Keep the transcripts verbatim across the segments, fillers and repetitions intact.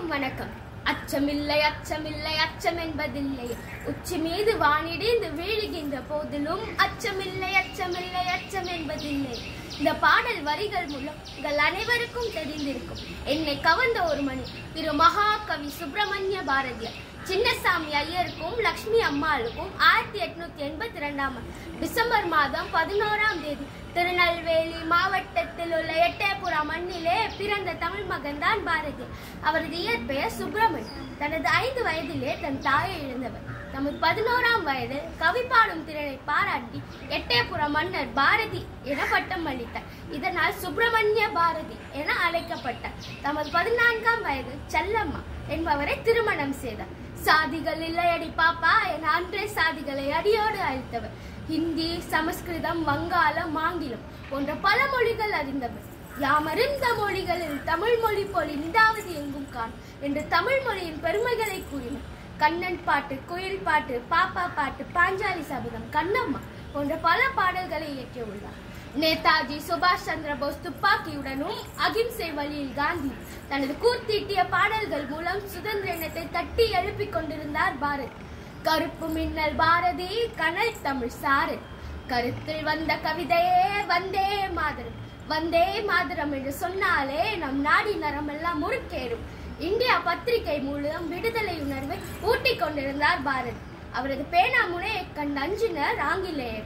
அனைவருக்கும் வணக்கம். அச்சமில்லை அச்சமில்லை அச்சம் என்பதில்லை, உச்சி மீது வானிடிந்து வீழுகின்ற போதிலும் அச்சமில்லை அச்சமில்லை அச்சம் என்பதில்லை. இந்த பாடல் வரிகள் மூலம் உங்கள் அனைவருக்கும் தெரிந்திருக்கும். என்னை கவர்ந்த ஒரு மணி திரு மகாகவி சுப்பிரமணிய பாரதியார் சின்னசாமி ஐயருக்கும் லட்சுமி அம்மாளுக்கும் ஆயிரத்தி எட்நூத்தி எண்பத்தி இரண்டாம் டிசம்பர் மாதம் பதினோராம் தேதி திருநெல்வேலி மாவட்டத்தில் உள்ள எட்டயபுரம் மண்ணிலே பிறந்த தமிழ் மகன் தான் பாரதி. அவரது இயற்பெயர் சுப்பிரமணியன். தனது ஐந்து வயதிலே தன் தாயை இழந்தவர். தமது பதினோராம் வயதில் கவி பாடும் திறனை பாராட்டி எட்டயபுரம் மன்னர் பாரதி என பட்டம் அளித்தார். இதனால் சுப்பிரமணிய பாரதி என அழைக்கப்பட்டார். தமது பதினான்காம் வயதில் செல்லம்மா என்பவரை திருமணம் செய்தார். சாதிகள் இல்லையடி பாப்பா என அன்றே சாதிகளை அடியோடு அழித்தவர். ஹிந்தி, சமஸ்கிருதம், வங்காளம், ஆங்கிலம் போன்ற பல மொழிகள் அறிந்தவர். யாமறிந்த மொழிகளில் தமிழ் மொழி போல் இந்தாவது எங்கும் காண் என்று தமிழ் மொழியின் பெருமைகளை கூறினார். கண்ணன் பாட்டு, குயில் பாட்டு, பாப்பா பாட்டு, பாஞ்சாலி சபதம், கண்ணம்மா போன்ற பல பாடல்களை இயற்றியுள்ளார். நேதாஜி சுபாஷ் சந்திர போஸ் துப்பாக்கியுடனும் அகிம்சை வழியில் காந்தி தனது கூர்த்தீட்டிய பாடல்கள் மூலம் சுதந்திர எண்ணத்தை தட்டி எழுப்பிக் கொண்டிருந்தார் பாரதி. கருப்பு மின்னல் பாரதி, கனல் தமிழ் சாரதி, கருத்தில் வந்த கவிதையே வந்தே மாதரம். வந்தே மாதரம் என்று சொன்னாலே நம் நாடி நரமெல்லாம் முறுக்கேறும். இந்தியா பத்திரிகை மூலம் விடுதலை உணர்வை ஊட்டிக் கொண்டிருந்தார் பாரதி. அவரது பேனா முனையை கண்ட அஞ்சினர் ஆங்கிலேயர்.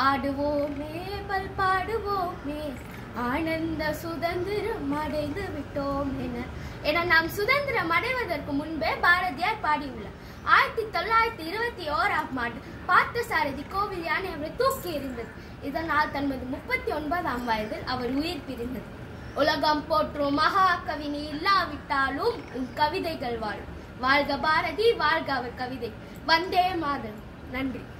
ஆடுவோமே பல் பாடுவோமே, ஆனந்த சுதந்திரம் அடைந்து விட்டோம் என என நாம் சுதந்திரம் அடைவதற்கு முன்பே பாரதியார் பாடியுள்ளார். ஆயிரத்தி தொள்ளாயிரத்தி இருபத்தி ஓராம் ஆண்டு பார்த்தசாரதி கோவில் யானை அவரை தூக்கி எறிந்தது. இதனால் தனது முப்பத்தி ஒன்பதாம் வயதில் அவர் உயிர் பிரிந்தது. உலகம் போற்றும் மகாகவி நீ இல்லாவிட்டாலும் உன் கவிதைகள் வாழும். வாழ்க பாரதி, வாழ்க அவர் கவிதை. வந்தே மாதரம். நன்றி.